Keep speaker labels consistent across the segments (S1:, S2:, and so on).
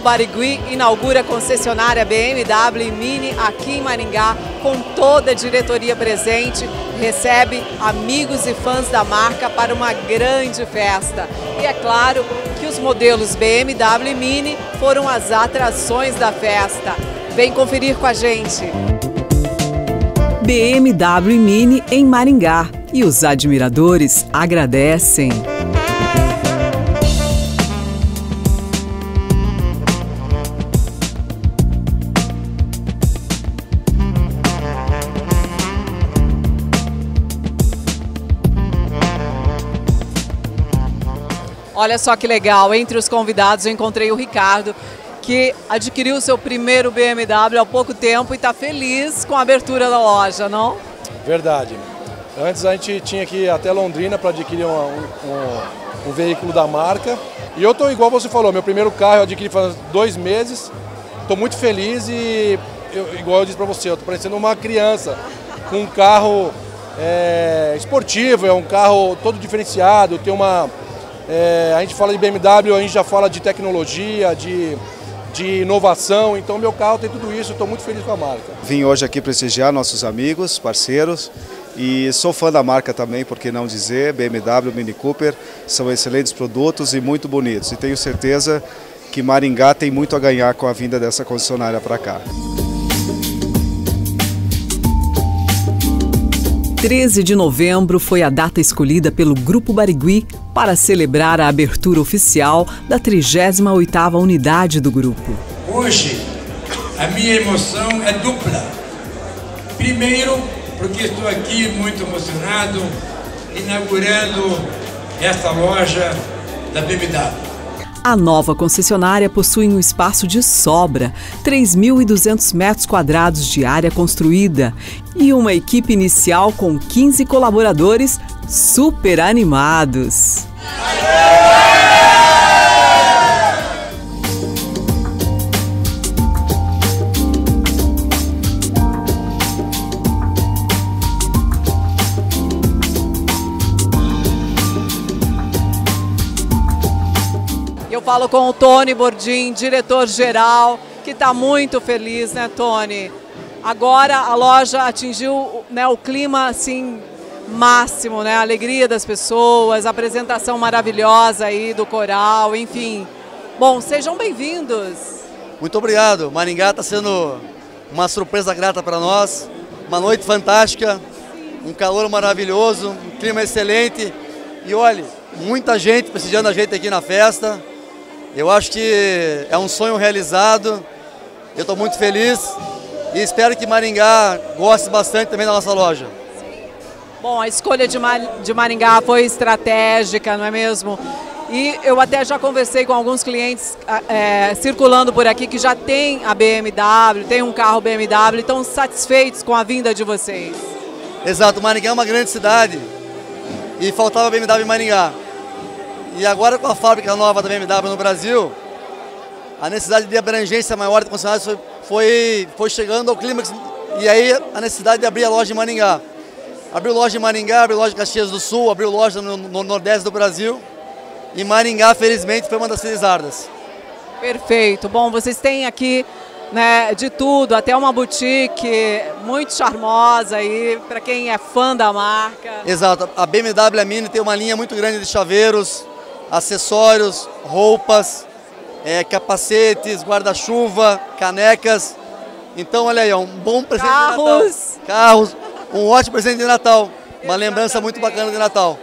S1: Barigui inaugura a concessionária BMW e Mini aqui em Maringá, com toda a diretoria presente, recebe amigos e fãs da marca para uma grande festa. E é claro que os modelos BMW e Mini foram as atrações da festa. Vem conferir com a gente. BMW e Mini em Maringá, e os admiradores agradecem. Olha só que legal, entre os convidados eu encontrei o Ricardo, que adquiriu o seu primeiro BMW há pouco tempo e está feliz com a abertura da loja, não?
S2: Verdade. Antes a gente tinha que ir até Londrina para adquirir um veículo da marca. E eu estou igual você falou, meu primeiro carro eu adquiri faz 2 meses. Estou muito feliz e, igual eu disse para você, eu estou parecendo uma criança com um carro esportivo, é um carro todo diferenciado, tem uma... a gente fala de BMW, a gente já fala de tecnologia, de inovação, então meu carro tem tudo isso, estou muito feliz com a marca.
S3: Vim hoje aqui prestigiar nossos amigos, parceiros, e sou fã da marca também, por que não dizer, BMW, Mini Cooper, são excelentes produtos e muito bonitos, e tenho certeza que Maringá tem muito a ganhar com a vinda dessa concessionária para cá.
S1: 13 de novembro foi a data escolhida pelo Grupo Barigui para celebrar a abertura oficial da 38ª unidade do grupo.
S4: Hoje, a minha emoção é dupla. Primeiro, porque estou aqui muito emocionado, inaugurando esta loja da BMW.
S1: A nova concessionária possui um espaço de sobra, 3.200 metros quadrados de área construída e uma equipe inicial com 15 colaboradores super animados. Eu falo com o Tony Bordim, diretor-geral, que está muito feliz, né, Tony? Agora a loja atingiu, né, o clima assim máximo, né? A alegria das pessoas, a apresentação maravilhosa aí do coral, enfim. Bom, sejam bem-vindos.
S5: Muito obrigado. Maringá está sendo uma surpresa grata para nós, uma noite fantástica, um calor maravilhoso, um clima excelente e olha, muita gente prestigiando a gente aqui na festa. Eu acho que é um sonho realizado, eu estou muito feliz e espero que Maringá goste bastante também da nossa loja.
S1: Bom, a escolha de Maringá foi estratégica, não é mesmo? E eu até já conversei com alguns clientes circulando por aqui que já tem a BMW, tem um carro BMW, estão satisfeitos com a vinda de vocês.
S5: Exato, Maringá é uma grande cidade e faltava BMW em Maringá. E agora com a fábrica nova da BMW no Brasil, a necessidade de abrangência maior de concessionários foi chegando ao clímax e aí a necessidade de abrir a loja em Maringá. Abriu loja em Maringá, abriu loja em Caxias do Sul, abriu loja no Nordeste do Brasil e Maringá, felizmente, foi uma das felizardas.
S1: Perfeito. Bom, vocês têm aqui, né, de tudo, até uma boutique muito charmosa aí, para quem é fã da marca.
S5: Exato. A BMW e a Mini tem uma linha muito grande de chaveiros, acessórios, roupas, capacetes, guarda-chuva, canecas. Então, olha aí, é um bom presente de Natal. Carros, um ótimo presente de Natal. Uma lembrança muito bacana de Natal.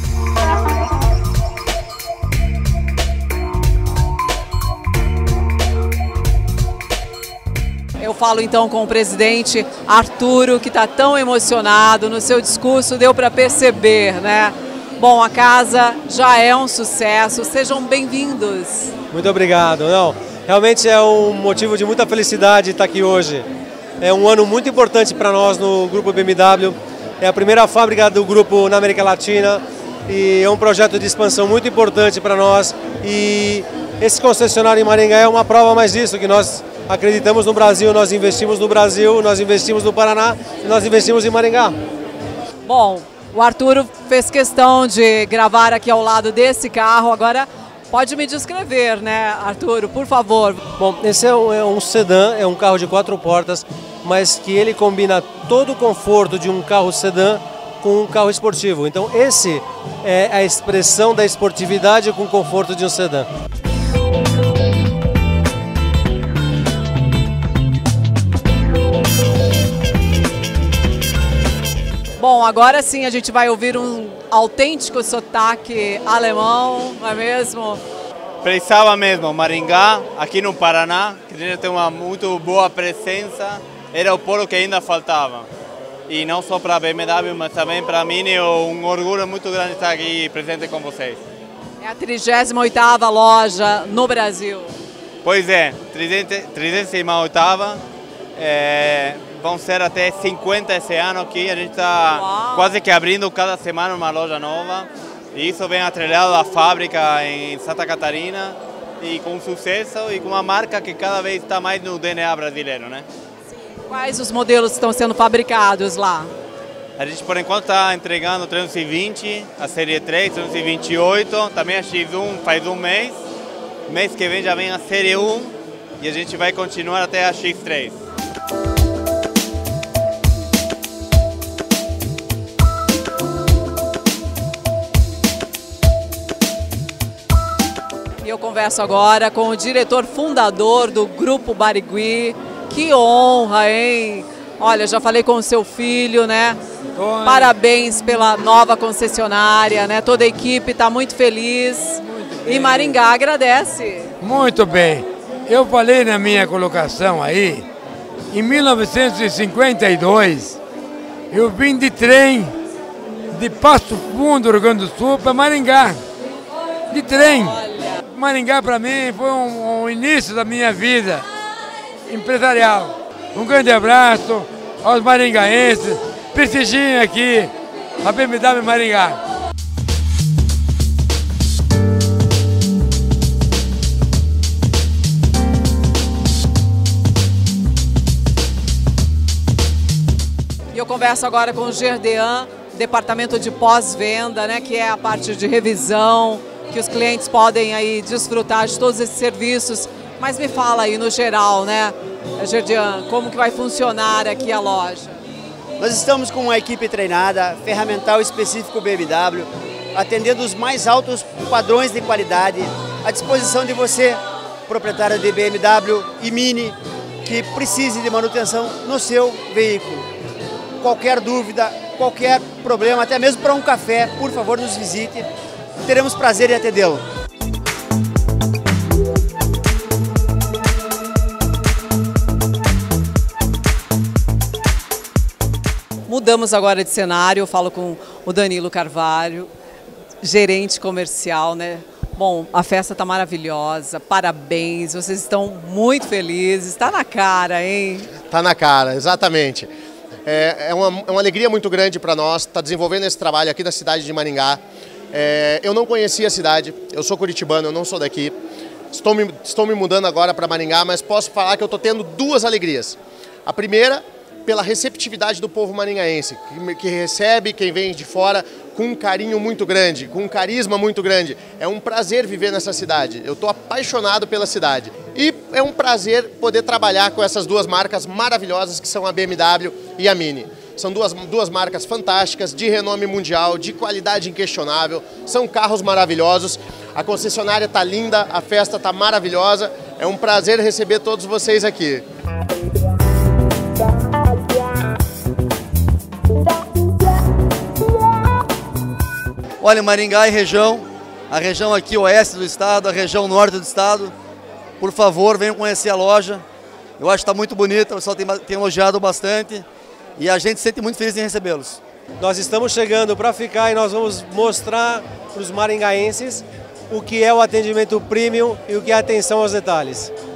S1: Eu falo então com o presidente Arturo, que está tão emocionado no seu discurso, deu para perceber, né? Bom, a casa já é um sucesso, sejam bem-vindos.
S6: Muito obrigado. Não, realmente é um motivo de muita felicidade estar aqui hoje. É um ano muito importante para nós no Grupo BMW, é a primeira fábrica do grupo na América Latina e é um projeto de expansão muito importante para nós e esse concessionário em Maringá é uma prova mais disso, que nós acreditamos no Brasil, nós investimos no Brasil, nós investimos no Paraná e nós investimos em Maringá.
S1: Bom, o Arturo fez questão de gravar aqui ao lado desse carro, agora Pode me descrever, né, Arturo, por favor.
S6: Bom, esse é um sedã, é um carro de 4 portas, mas que ele combina todo o conforto de um carro sedã com um carro esportivo. Então esse é a expressão da esportividade com o conforto de um sedã.
S1: Bom, agora sim a gente vai ouvir um autêntico sotaque alemão, não é mesmo?
S7: Precisava mesmo, Maringá, aqui no Paraná, que a gente tem uma muito boa presença, era o polo que ainda faltava. E não só para a BMW, mas também para a Mini, um orgulho muito grande estar aqui presente com vocês.
S1: É a 38ª loja no Brasil.
S7: Pois é, 38ª, vão ser até 50 esse ano aqui, a gente está quase que abrindo cada semana uma loja nova. E isso vem atrelado à fábrica em Santa Catarina e com sucesso e com uma marca que cada vez está mais no DNA brasileiro, né?
S1: Quais os modelos estão sendo fabricados lá?
S7: A gente por enquanto está entregando 320, a série 3, 328, também a X1 faz um mês. Mês que vem já vem a série 1 e a gente vai continuar até a X3.
S1: E eu converso agora com o diretor fundador do Grupo Barigui. Que honra, hein? Olha, já falei com o seu filho, né?
S8: Oi.
S1: Parabéns pela nova concessionária, né? Toda a equipe está muito feliz. E Maringá agradece.
S8: Muito bem. Eu falei na minha colocação aí, em 1952, eu vim de trem de Passo Fundo, Rio Grande do Sul, para Maringá. De trem. Maringá para mim foi um início da minha vida empresarial. Um grande abraço aos maringaenses, prestigiem aqui a BMW Maringá.
S1: E eu converso agora com o Gerdean, departamento de pós-venda, né, que é a parte de revisão, que os clientes podem aí desfrutar de todos esses serviços. Mas me fala aí no geral, né, Gerdean, como que vai funcionar aqui a loja?
S9: Nós estamos com uma equipe treinada, ferramental específico BMW, atendendo os mais altos padrões de qualidade, à disposição de você, proprietário de BMW e Mini, que precise de manutenção no seu veículo. Qualquer dúvida, qualquer problema, até mesmo para um café, por favor, nos visite. Teremos prazer em atendê-lo.
S1: Mudamos agora de cenário, eu falo com o Danilo Carvalho, gerente comercial, né? Bom, a festa está maravilhosa, parabéns, vocês estão muito felizes, está na cara, hein?
S10: Está na cara, exatamente. É uma alegria muito grande para nós estar desenvolvendo esse trabalho aqui na cidade de Maringá. Eu não conhecia a cidade, eu sou curitibano, eu não sou daqui. Estou me mudando agora para Maringá, mas posso falar que eu estou tendo duas alegrias. A primeira, pela receptividade do povo maringaense, que recebe quem vem de fora com um carinho muito grande, com um carisma muito grande. É um prazer viver nessa cidade, eu estou apaixonado pela cidade. E é um prazer poder trabalhar com essas duas marcas maravilhosas que são a BMW e a Mini. São duas marcas fantásticas, de renome mundial, de qualidade inquestionável, são carros maravilhosos. A concessionária está linda, a festa está maravilhosa, é um prazer receber todos vocês aqui.
S5: Olha, Maringá e região, a região aqui oeste do estado, a região norte do estado, por favor, venham conhecer a loja. Eu acho que está muito bonita, o pessoal tem elogiado bastante e a gente se sente muito feliz em recebê-los.
S6: Nós estamos chegando para ficar e nós vamos mostrar para os maringaenses o que é o atendimento premium e o que é a atenção aos detalhes.